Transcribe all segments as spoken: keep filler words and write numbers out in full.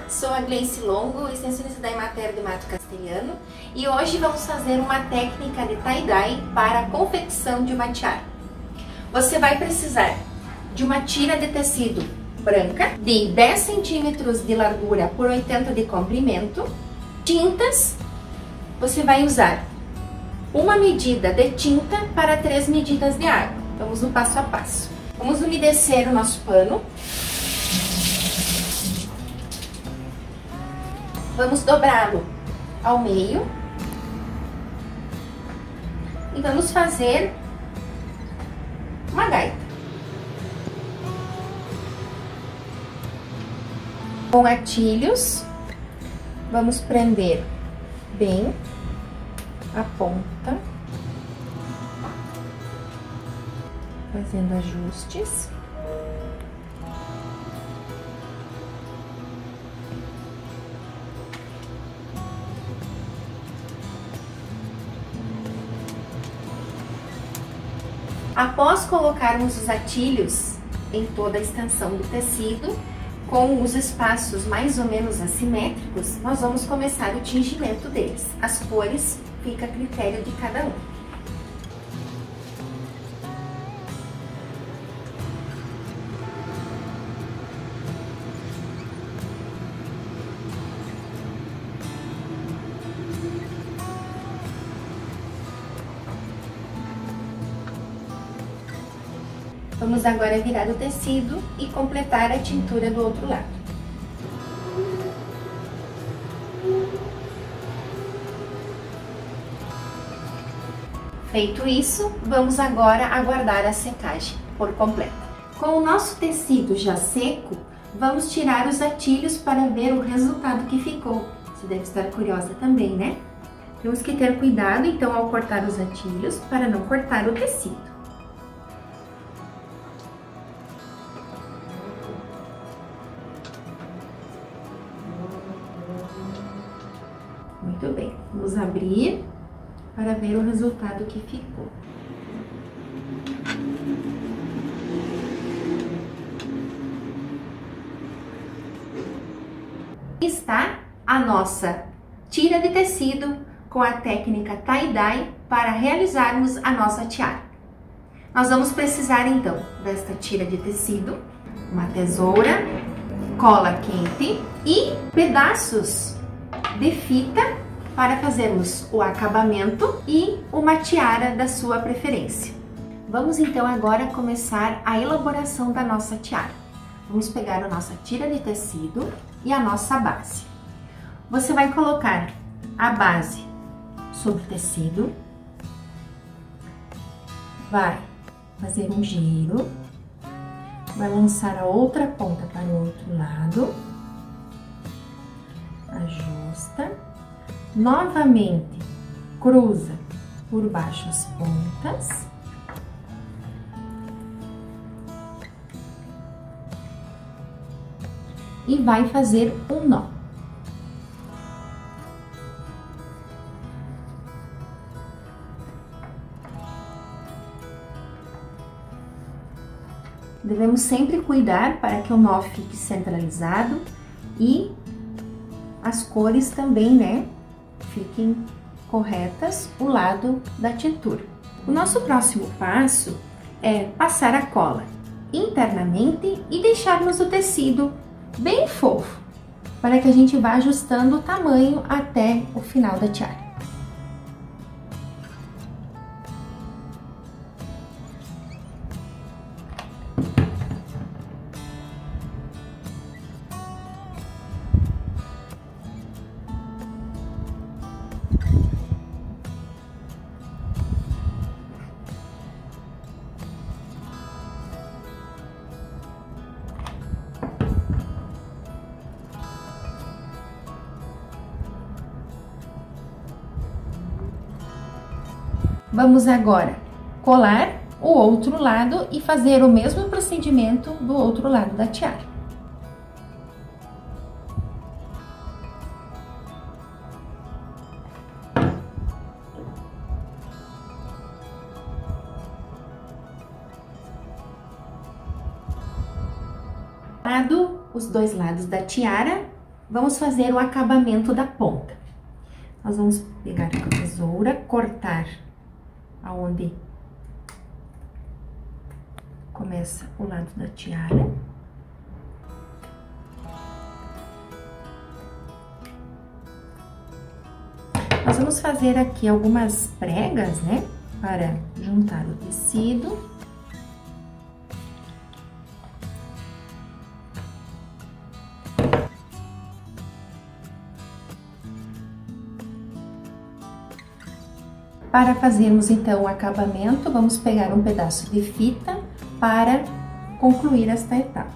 sou a Gleice Longo, extensionista da Emater de Mato Castelhano, e hoje vamos fazer uma técnica de tie-dye para a confecção de uma tiara. Você vai precisar de uma tira de tecido branca de dez centímetros de largura por oitenta de comprimento, tintas. Você vai usar uma medida de tinta para três medidas de água. Vamos no passo a passo. Vamos umedecer o nosso pano. Vamos dobrá-lo ao meio. E vamos fazer uma gaita. Com gatilhos, vamos prender bem a ponta, fazendo ajustes. Após colocarmos os atilhos em toda a extensão do tecido, com os espaços mais ou menos assimétricos, nós vamos começar o tingimento deles. As cores fica a critério de cada um. Vamos agora virar o tecido e completar a tintura do outro lado. Feito isso, vamos agora aguardar a secagem por completo. Com o nosso tecido já seco, vamos tirar os atilhos para ver o resultado que ficou. Você deve estar curiosa também, né? Temos que ter cuidado, então, ao cortar os atilhos, para não cortar o tecido. Muito bem, vamos abrir para ver o resultado que ficou. Está a nossa tira de tecido com a técnica tie-dye para realizarmos a nossa tiara. Nós vamos precisar então desta tira de tecido, uma tesoura, cola quente e pedaços de fita para fazermos o acabamento e uma tiara da sua preferência. Vamos então agora começar a elaboração da nossa tiara. Vamos pegar a nossa tira de tecido e a nossa base. Você vai colocar a base sobre o tecido, vai fazer um giro, vai lançar a outra ponta para o outro lado, ajusta, novamente cruza por baixo as pontas e vai fazer um nó. Devemos sempre cuidar para que o nó fique centralizado e as cores também, né, fiquem corretas o lado da tintura. O nosso próximo passo é passar a cola internamente e deixarmos o tecido bem fofo, para que a gente vá ajustando o tamanho até o final da tiara. Vamos agora colar o outro lado e fazer o mesmo procedimento do outro lado da tiara. Os dois lados da tiara, vamos fazer o acabamento da ponta. Nós vamos pegar a tesoura, cortar aonde começa o lado da tiara. Nós vamos fazer aqui algumas pregas, né, para juntar o tecido. Para fazermos então o acabamento, vamos pegar um pedaço de fita para concluir esta etapa.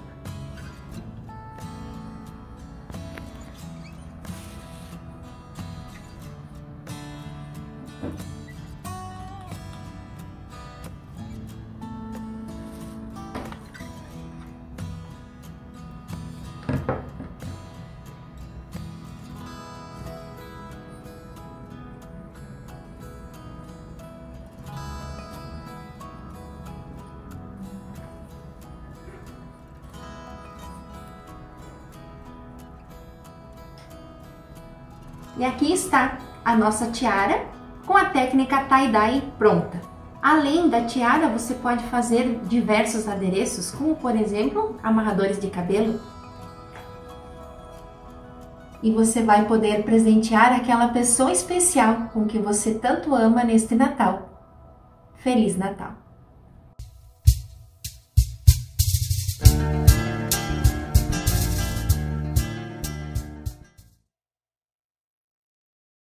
E aqui está a nossa tiara com a técnica tie-dye pronta. Além da tiara, você pode fazer diversos adereços, como por exemplo, amarradores de cabelo. E você vai poder presentear aquela pessoa especial com que você tanto ama neste Natal. Feliz Natal!